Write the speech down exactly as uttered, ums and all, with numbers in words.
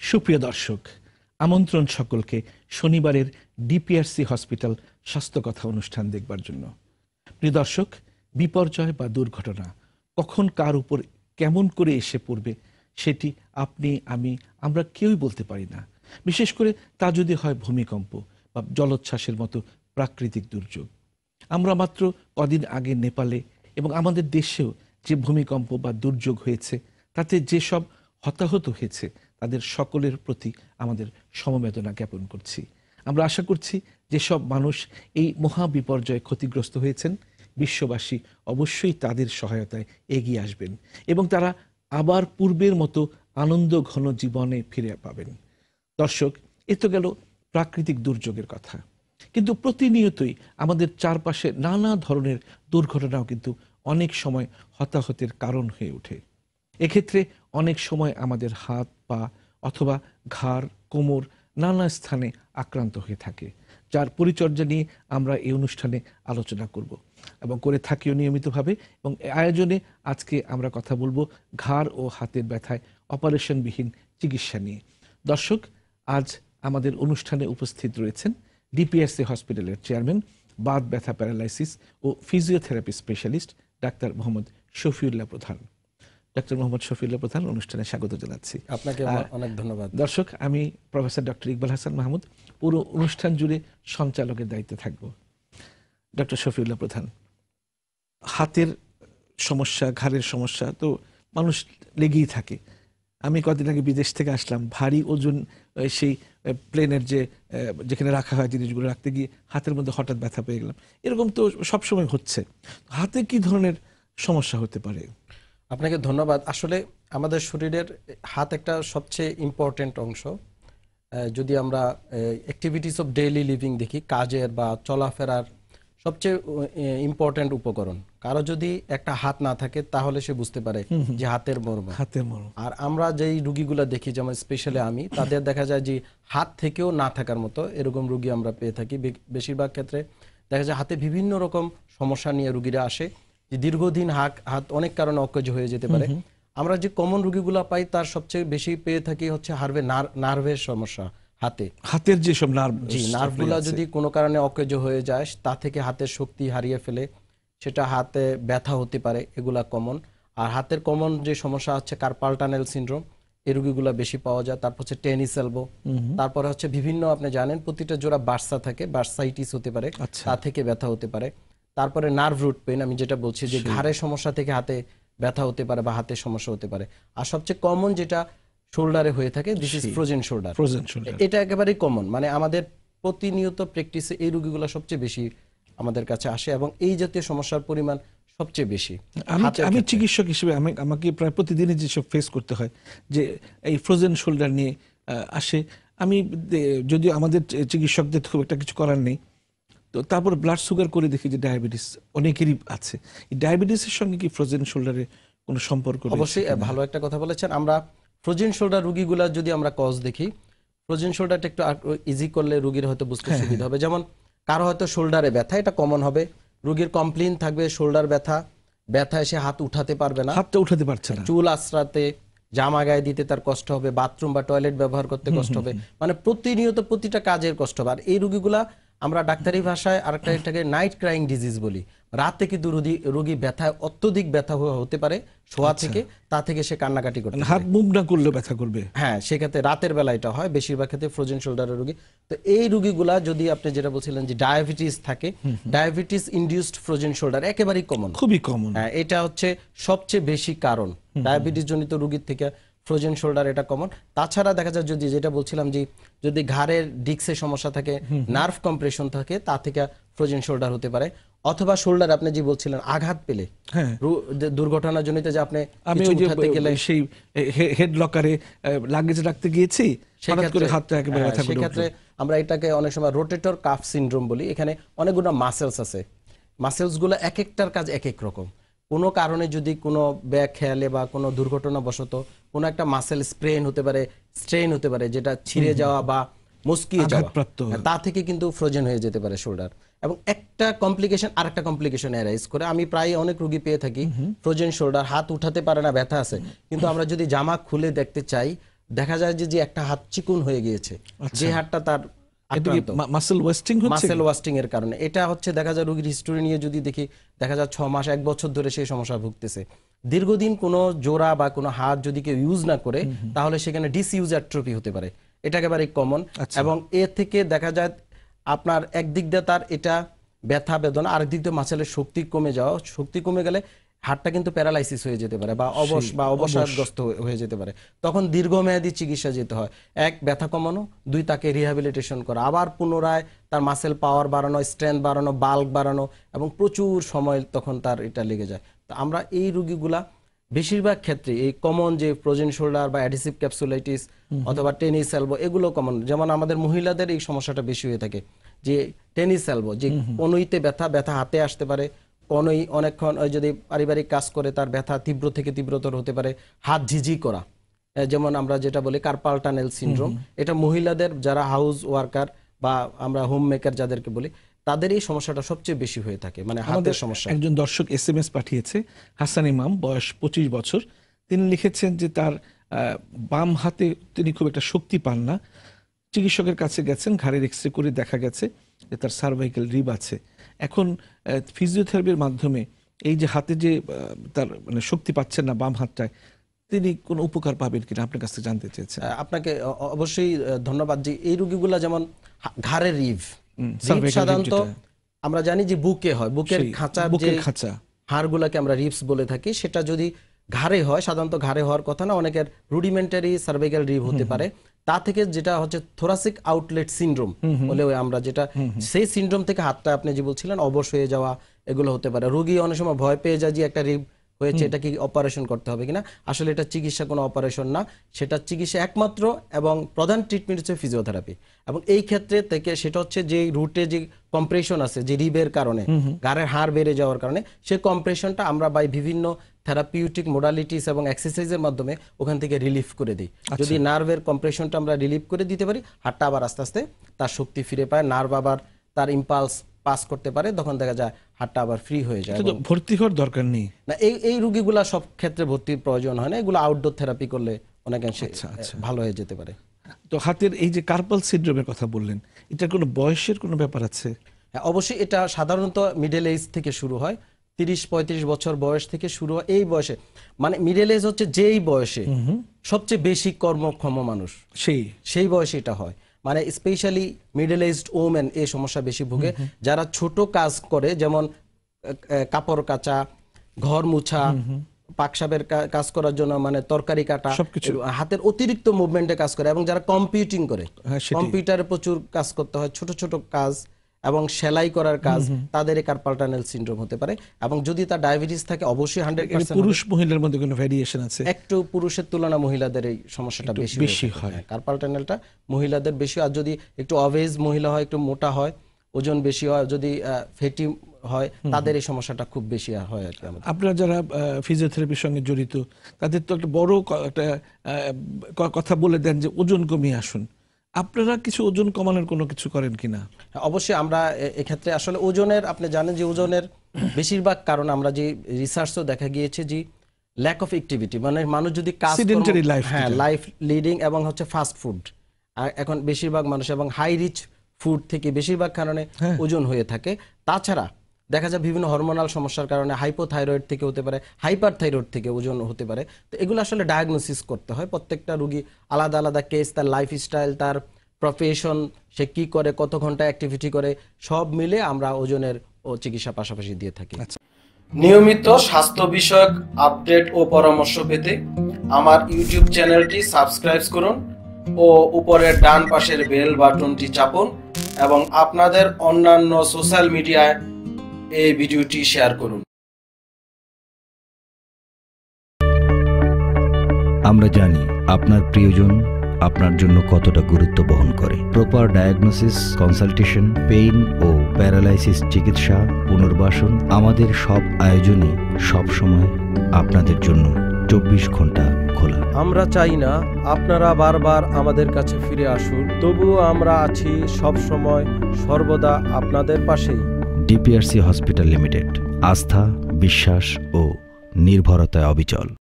সুপ্রিয় দর্শক, আমন্ত্রণ সকলকে শনিবারের ডিপিআরসি হসপিটাল স্বাস্থ্য কথা অনুষ্ঠান দেখবার জন্য। প্রিয় দর্শক, বিপর্যয় বা দুর্ঘটনা কখন কার উপর কেমন করে এসে পড়বে সেটি আপনি আমি আমরা কেউই বলতে পারি না। বিশেষ করে তা যদি হয় ভূমিকম্প বা জলোচ্ছ্বাসের মতো প্রাকৃতিক দুর্যোগ। আমরা মাত্র কদিন আগে নেপালে এবং আমাদের দেশেও যে ভূমিকম্প বা দুর্যোগ হয়েছে তাতে যেসব হতাহত হয়েছে তাদের সকলের প্রতি আমাদের সমবেদনা জ্ঞাপন করছি। আমরা আশা করছি যেসব মানুষ এই মহা বিপর্যয়ে ক্ষতিগ্রস্ত হয়েছেন বিশ্ববাসী অবশ্যই তাদের সহায়তায় এগিয়ে আসবেন এবং তারা আবার পূর্বের মতো আনন্দ ঘন জীবনে ফিরে পাবেন। দর্শক, এ তো গেল প্রাকৃতিক দুর্যোগের কথা, কিন্তু প্রতিনিয়তই আমাদের চারপাশে নানা ধরনের দুর্ঘটনাও কিন্তু অনেক সময় হতাহতের কারণ হয়ে ওঠে। এক্ষেত্রে অনেক সময় আমাদের হাত পা অথবা ঘাড় কোমর নানা স্থানে আক্রান্ত হয়ে থাকে, যার পরিচর্যা নিয়ে আমরা এই অনুষ্ঠানে আলোচনা করব এবং করে থাকিও নিয়মিতভাবে। এবং আয়োজনে আজকে আমরা কথা বলবো ঘাড় ও হাতের ব্যথায় অপারেশনবিহীন চিকিৎসা নিয়ে। দর্শক, আজ আমাদের অনুষ্ঠানে উপস্থিত রয়েছেন ডিপিআরসি হসপিটালের চেয়ারম্যান, বাত ব্যথা প্যারালাইসিস ও physiotherapy specialist doctor Mohammad Shafiullah Pradhan. Doctor Mohammad Shafiullah প্রধান, অনুষ্ঠানে স্বাগত জানাচ্ছি। আপনাকে অনেক ধন্যবাদ। দর্শক, আমি প্রফেসর ডক্টর ইকবাল হাসান মাহমুদ, পুরো অনুষ্ঠান জুড়ে সঞ্চালকের দায়িত্বে থাকব। ডক্টর শফিউল্লাহ প্রধান, হাতের সমস্যা, ঘাড়ের সমস্যা তো মানুষ লেগেই থাকে। আমি কদিন আগে বিদেশ থেকে আসলাম, ভারী ওজন সেই প্লেনের যে যেখানে রাখা হয় জিনিসগুলো রাখতে গিয়ে হাতের মধ্যে হঠাৎ ব্যথা পেয়ে গেলাম। এরকম তো সবসময় হচ্ছে। হাতে কি ধরনের সমস্যা হতে পারে? আপনাকে ধন্যবাদ। আসলে আমাদের শরীরের হাত একটা সবচেয়ে ইম্পর্টেন্ট অংশ। যদি আমরা অ্যাক্টিভিটিস অফ ডেইলি লিভিং দেখি, কাজের বা চলাফেরার সবচেয়ে ইম্পর্টেন্ট উপকরণ। কারো যদি একটা হাত না থাকে তাহলে সে বুঝতে পারে যে হাতের মর্ম। হাতের মর্ম। আর আমরা যেই রুগীগুলো দেখি, যেমন স্পেশালি আমি, তাদের দেখা যায় যে হাত থেকেও না থাকার মতো এরকম রুগী আমরা পেয়ে থাকি। বেশিরভাগ ক্ষেত্রে দেখা যায় হাতে বিভিন্ন রকম সমস্যা নিয়ে রুগীরা আসে, যে দীর্ঘদিন হাত হাত অনেক কারণে অকেজ হয়ে যেতে পারে। আমরা যে কমন রুগীগুলো পাই তার সবচেয়ে বেশি পেয়ে থাকি হচ্ছে হার্ভে নার্ভের সমস্যা। হাতে হাতের যেসব নার্ভ, জি নার্ভগুলো যদি কোনো কারণে অকেজ হয়ে যায়, তা থেকে হাতের শক্তি হারিয়ে ফেলে, সেটা হাতে ব্যথা হতে পারে, এগুলা কমন। আর হাতের কমন যে সমস্যা হচ্ছে কার্পাল টানেল সিনড্রোম, এই রুগীগুলো বেশি পাওয়া যায়। তারপর হচ্ছে টেনিস এলবো, তারপরে হচ্ছে বিভিন্ন, আপনি জানেন প্রতিটা জোড়া বার্সা থাকে, বার্সাইটিস হতে পারে, তা থেকে ব্যথা হতে পারে। তারপরে নার্ভ রুট পেইন, আমি যেটা বলছি যে ঘাড়ের সমস্যা থেকে হাতে ব্যথা হতে পারে বা হাতের সমস্যা হতে পারে। আর সবচেয়ে কমন যেটা শোল্ডারে হয়ে থাকে, this is frozen shoulder. Frozen shoulder এটা একেবারেই কমন, মানে আমাদের প্রতিনিয়ত প্র্যাকটিসে এই রোগীগুলো সবচেয়ে বেশি আমাদের কাছে আসে এবং এই জাতীয় সমস্যার পরিমাণ সবচেয়ে বেশি। আমি আমি চিকিৎসক হিসেবে আমি আমাকে প্রায় প্রতিদিনই যেসব ফেস করতে হয় যে এই ফ্রোজেন শোল্ডার নিয়ে আসে। আমি যদিও আমাদের চিকিৎসকদের খুব একটা কিছু করার নেই, তো তারপর ব্লাড সুগার করে দেখি যে ডায়াবেটিস অনেকেরই আছে। এই ডায়াবেটিসের সঙ্গে কি ফ্রোজেন শোল্ডারের কোনো সম্পর্ক? অবশ্যই, ভালো একটা কথা বলেছেন। আমরা ফ্রোজেন শোল্ডার রুগীগুলা যদি আমরা কজ দেখি, ফ্রোজেন শোল্ডারটা একটু ইজি করলে রুগীর হয়তো বুঝতে সুবিধা হবে। যেমন কারো হয়তো শোল্ডারে ব্যথা, এটা কমন হবে, রুগীর কমপ্লেইন থাকবে শোল্ডার ব্যথা, ব্যথা এসে হাত উঠাতে পারবে না, হাতটা উঠাতে পারছে না, চুল আঁচড়াতে, জামা গায়ে দিতে তার কষ্ট হবে, বাথরুম বা টয়লেট ব্যবহার করতে কষ্ট হবে, মানে প্রতিনিয়ত প্রতিটা কাজের কষ্ট হবে। আর এই রুগীগুলা আমরা ডাক্তারি ভাষায় আরেকটা এটাকে নাইট ক্রাইং ডিজিজ বলি। রাতে কিন্তু রোগী ব্যথায় অত্যধিক ব্যথা হতে পারে শোয়া থেকে, তা থেকে সে কান্নাকাটি করতে, হাত মুভ না করলেও ব্যথা করবে। হ্যাঁ, সেক্ষেত্রে রাতের বেলা এটা হয়, বেশিরভাগ ক্ষেত্রে ফ্রোজেন শোল্ডারের রোগী। তো এই রোগীগুলা যদি আপনি যেটা বলছিলেন যে ডায়াবেটিস থাকে, ডায়াবেটিস ইনডিউসড ফ্রোজেন শোল্ডার একেবারেই কমন, খুবই কমন। হ্যাঁ, এটা হচ্ছে সবচেয়ে বেশি কারণ ডায়াবেটিস জনিত রোগীর থেকে ফ্রোজেন শোল্ডার, এটা কমন। তাছাড়া দেখা যায় যদি যেটা বলছিলাম যে যদি ঘাড়ের ডিস্কের সমস্যা থাকে, নার্ভ কম্প্রেশন থাকে, তা থেকে ফ্রোজেন শোল্ডার হতে পারে। অথবা শোল্ডার আপনি যে বলছিলেন আঘাত পেলে, দুর্ঘটনা জনিত যে আপনি আমি ওই যে সেই হেড লকারে লাগেজ রাখতে গিয়েছি, সেক্ষেত্রে হাতটা একেবারে ব্যথা করে, সেক্ষেত্রে আমরা এটাকে অনেক সময় রোটেটর কাফ সিনড্রোম বলি। এখানে অনেকগুলো মাসেলস আছে, মাসেলসগুলো এক একটার কাজ এক এক রকম। কোনো কারণে যদি কোনো ব্যাগ খেয়ালে বা কোনো দুর্ঘটনাবশত কোনো একটা মাসেল স্প্রেন হতে পারে, স্ট্রেন হতে পারে, যেটা ছিঁড়ে যাওয়া বা মুচকিয়ে যাওয়া, তা থেকে কিন্তু ফ্রোজেন হয়ে যেতে পারে শোল্ডার। এবং একটা কমপ্লিকেশন আর একটা কমপ্লিকেশন অ্যারাইজ করে। আমি প্রায় অনেক রোগী পেয়ে থাকি ফ্রোজেন শোল্ডার, হাত উঠাতে পারে না, ব্যথা আছে, কিন্তু আমরা যদি জামা খুলে দেখতে চাই দেখা যায় যে যে একটা হাত চিকুন হয়ে গিয়েছে, যে হাতটা তার আক্রান্ত, মাসেল ওয়েস্টিং হচ্ছে, মাসেল ওয়াস্টিং এর কারণে। এটা হচ্ছে দেখা যায় রোগীর হিস্টোরি নিয়ে যদি দেখি, দেখা যায় ছ মাস এক বছর ধরে সেই সমস্যা ভুগতেছে। দীর্ঘদিন কোনো জোড়া বা কোনো হাত যদি কেউ ইউজ না করে, তাহলে সেখানে ডিসইউজ অ্যাট্রোফি হতে পারে, এটা একেবারে কমন। এবং এর থেকে দেখা যায় আপনার একদিক দিয়ে তার এটা ব্যথা বেদনা, আরেক দিক দিয়ে মাসেলের শক্তি কমে যাওয়া, শক্তি কমে গেলে হাড়টা কিন্তু প্যারালাইসিস হয়ে যেতে পারে বা অবশ বা অবসাদগ্রস্ত হয়ে যেতে পারে। তখন দীর্ঘমেয়াদী চিকিৎসা যেতে হয়। এক, ব্যথা কমানো, দুই, তাকে রিহ্যাবিলিটেশন করা, আবার পুনরায় তার মাসেল পাওয়ার বাড়ানো, স্ট্রেংথ বাড়ানো, বাল্ক বাড়ানো, এবং প্রচুর সময় তখন তার এটা লেগে যায়। তো আমরা এই রোগীগুলা বেশিরভাগ ক্ষেত্রে এই কমন যে ফ্রোজেন শোল্ডার বা অ্যাডিসিভ ক্যাপসুলাইটিস অথবা টেনিস এলবো, এগুলো কমন। যেমন আমাদের মহিলাদের এই সমস্যাটা বেশি হয়ে থাকে, যে টেনিস এলবো, যে কনুইতে ব্যথা, ব্যথা হাতে আসতে পারে, কনুই অনেকক্ষণ যদি পারিবারিক কাজ করে তার ব্যথা তীব্র থেকে তীব্রতর হতে পারে, হাত ঝিঝি করা, যেমন আমরা যেটা বলি কার্পাল টানেল সিনড্রোম। এটা মহিলাদের যারা হাউস ওয়ার্কার বা আমরা হোম মেকার যাদেরকে বলি, তাদের এই সমস্যাটা সবচেয়ে বেশি হয়ে থাকে, মানে হাতের সমস্যা। একজন দর্শক এস এম এস পাঠিয়েছে, হাসান ইমাম, বয়স পঁচিশ বছর। তিনি লিখেছেন যে তার বাম হাতে তিনি খুব একটা শক্তি পান না, চিকিৎসকের কাছে গেছেন, ঘাড়ের এক্সরে করে দেখা গেছে যে তার সার্ভাইকাল রিব আছে। এখন ফিজিওথেরাপির মাধ্যমে এই যে হাতে যে তার মানে শক্তি পাচ্ছেন না বাম হাতটায়, তিনি কোনো উপকার পাবেন কিনা আপনার কাছে জানতে চেয়েছেন। আপনাকে অবশ্যই ধন্যবাদ। যে এই রোগীগুলা যেমন ঘাড়ের রিভ, সাধারণত আমরা জানি যে বুকে হয়, বুকের খাঁচা, যে খাঁচা হাড়গুলাকে আমরা রিভস বলে থাকি, সেটা যদি ঘাড়ে হয়, সাধারণত ঘাড়ে হওয়ার কথা না, অনেকের রুডিমেন্টারি সার্ভাইকাল রিভ হতে পারে। তা থেকে যেটা হচ্ছে থোরাসিক আউটলেট সিনড্রোম বলে আমরা যেটা, সেই সিনড্রোম থেকে হাতটা আপনি যে বলছিলেন অবশ হয়ে যাওয়া, এগুলো হতে পারে। রোগী অনেক সময় ভয় পেয়ে যায় যে একটা রিভ হয়েছে, এটা কি অপারেশন করতে হবে কিনা। আসলে এটা চিকিৎসা কোনো অপারেশন না, সেটা চিকিৎসা একমাত্র এবং প্রধান ট্রিটমেন্ট হচ্ছে ফিজিওথেরাপি। এবং এই ক্ষেত্রে থেকে সেটা হচ্ছে যে রুটে যে কম্প্রেশন আছে, যে রিবের কারণে ঘাড়ের হাড় বেড়ে যাওয়ার কারণে, সেই কম্প্রেশনটা আমরা বাই বিভিন্ন থেরাপিউটিক মোডালিটিস এবং এক্সারসাইজের মাধ্যমে ওখান থেকে রিলিফ করে দিই। যদি নার্ভের কম্প্রেশনটা আমরা রিলিফ করে দিতে পারি, হাড়টা আবার আস্তে আস্তে তার শক্তি ফিরে পায়, নার্ভ আবার তার ইম্পালস পাস করতে পারে, তখন দেখা যায় হাড়টা আবার ফ্রি হয়ে যায়। ভর্তি হওয়ার দরকার নেই না, এই এই রোগীগুলা সব ক্ষেত্রে ভর্তির প্রয়োজন হয় না, এগুলো আউটডোর থেরাপি করলে অনেকাংশে ভালো হয়ে যেতে পারে। তো হাতের এই যে কার্পাল সিনড্রোমের কথা বললেন, এটার কোনো বয়সের কোনো ব্যাপার আছে? হ্যাঁ, অবশ্যই। এটা সাধারণত মিডল এজ থেকে শুরু হয়, তিরিশ পঁয়ত্রিশ বছর বয়স থেকে শুরু হয়। এই বয়সে মানে মিডল এজ হচ্ছে যেই বয়সে সবচেয়ে বেশি কর্মক্ষম মানুষ, সেই সেই বয়সে এটা হয়। মানে স্পেশালি মিডল এজড ওমেন এই সমস্যা বেশি ভোগে, যারা ছোট কাজ করে, যেমন কাপড় কাচা, ঘর মুছা, পাকসাবের কাজ করার জন্য, মানে তরকারি কাটা, হাতের অতিরিক্ত মুভমেন্টে কাজ করে, এবং যারা কম্পিউটিং করে, কম্পিউটারে প্রচুর কাজ করতে হয়, ছোট ছোট কাজ এবং সেলাই করার কাজ, তাদের কার্পাল টানেল সিনড্রোম হতে পারে। এবং যদি তার ডায়াবেটিস থাকে, অবশ্যই হান্ড্রেড পার্সেন্ট পুরুষ মহিলার মধ্যে কোনো ভ্যারিয়েশন আছে? একটু পুরুষের তুলনা মহিলাদের এই সমস্যাটা বেশি বেশি হয়, কার্পাল টানেলটা মহিলাদের বেশি। আর যদি একটু অবেজ মহিলা হয়, একটু মোটা হয়, ওজন বেশি হয়, যদি ফ্যাটি হয়, তাদের এই সমস্যাটা খুব বেশি হয় আর কি। আপনারা যারা ফিজিওথেরাপির সঙ্গে জড়িত, তাদের তো একটা বড় একটা কথা বলে দেন যে ওজন কমিয়ে আসুন। আপনারা কিছু ওজন কমানোর কোনো কিছু করেন কিনা? অবশ্যই আমরা এক্ষেত্রে আসলে ওজনের, আপনি জানেন যে ওজনের বেশিরভাগ কারণ আমরা যে রিসার্চও দেখা গিয়েছে যে ল্যাক অফ অ্যাক্টিভিটি, মানে মানুষ যদি কাজ, হ্যাঁ, লাইফ লিডিং এবং হচ্ছে ফাস্ট ফুড, আর এখন বেশিরভাগ মানুষ এবং হাই রিচ ফুড থেকে বেশিরভাগ কারণে ওজন হয়ে থাকে। তাছাড়া দেখা যায় বিভিন্ন হরমোনাল সমস্যার কারণে হাইপোথাইরয়েড থেকে হতে পারে, হাইপার থাইরয়েড থেকে ওজন হতে পারে। তো এগুলো আসলে ডায়াগনোসিস করতে হয়। প্রত্যেকটা রোগী আলাদা আলাদা কেস, তার লাইফস্টাইল, তার প্রফেশন, সে কি করে, কত ঘন্টা অ্যাক্টিভিটি করে, সব মিলে আমরা ওজনের ও চিকিৎসা পাশাপাশি দিয়ে থাকি। নিয়মিত স্বাস্থ্য বিষয়ক আপডেট ও পরামর্শ পেতে আমার ইউটিউব চ্যানেলটি সাবস্ক্রাইব করুন ও উপরের ডান পাশের বেল বাটনটি চাপুন, এবং আপনাদের অন্যান্য সোশ্যাল মিডিয়ায় এই ভিডিওটি শেয়ার করুন। আমরা জানি আপনার প্রিয়জন আপনার জন্য কতটা গুরুত্ব বহন করে। প্রপার ডায়াগনোসিস, কনসালটেশন, পেইন ও প্যারালাইসিস চিকিৎসা, পুনর্বাসন, আমাদের সব আয়োজনই সব সময় আপনাদের জন্য চব্বিশ ঘন্টা খোলা। আমরা চাই না আপনারা বারবার আমাদের কাছে ফিরে আসুন, তবুও আমরা আছি সব সময় সর্বদা আপনাদের পাশেই। ডিপিআরসি হসপিটাল লিমিটেড, আস্থা, বিশ্বাস ও নির্ভরতায় অবিচল।